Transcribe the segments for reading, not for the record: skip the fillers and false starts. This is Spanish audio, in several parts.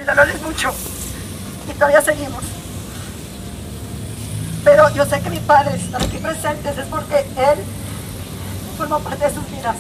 el dolor es mucho y todavía seguimos. Pero yo sé que mis padres están aquí presentes es porque Él formó parte de sus vidas.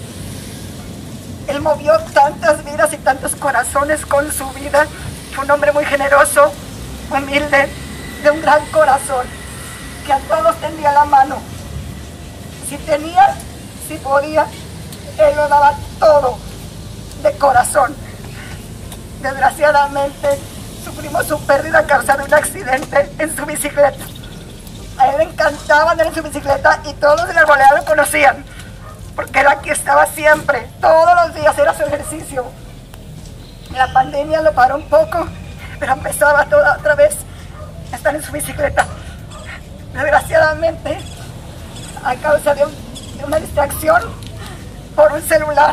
Él movió tantas vidas y tantos corazones con su vida. Fue un hombre muy generoso, humilde, de un gran corazón, que a todos tendía la mano. Si tenía, si podía, Él lo daba todo de corazón. Desgraciadamente, sufrimos su pérdida a causa de un accidente en su bicicleta. A él le encantaba andar en su bicicleta y todos en el Arboleda lo conocían, porque él aquí estaba siempre, todos los días era su ejercicio. La pandemia lo paró un poco, pero empezaba otra vez a estar en su bicicleta. Desgraciadamente, a causa de una distracción por un celular,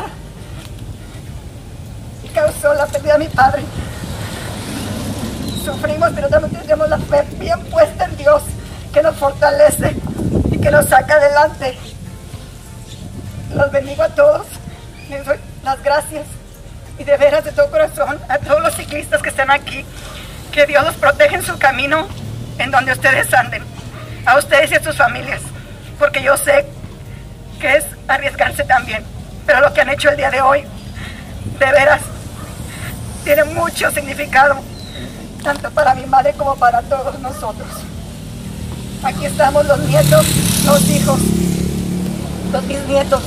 causó la pérdida de mi padre. Sufrimos, pero también tenemos la fe bien puesta en Dios, que nos fortalece y que nos saca adelante. Los bendigo a todos, les doy las gracias y de veras de todo corazón a todos los ciclistas que están aquí, que Dios los proteja en su camino, en donde ustedes anden, a ustedes y a sus familias, porque yo sé que es arriesgarse también, pero lo que han hecho el día de hoy, de veras, tiene mucho significado, tanto para mi madre como para todos nosotros. Aquí estamos los nietos, los hijos, los bisnietos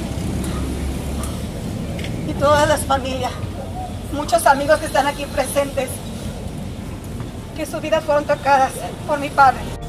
y todas las familias, muchos amigos que están aquí presentes, que sus vidas fueron tocadas por mi padre.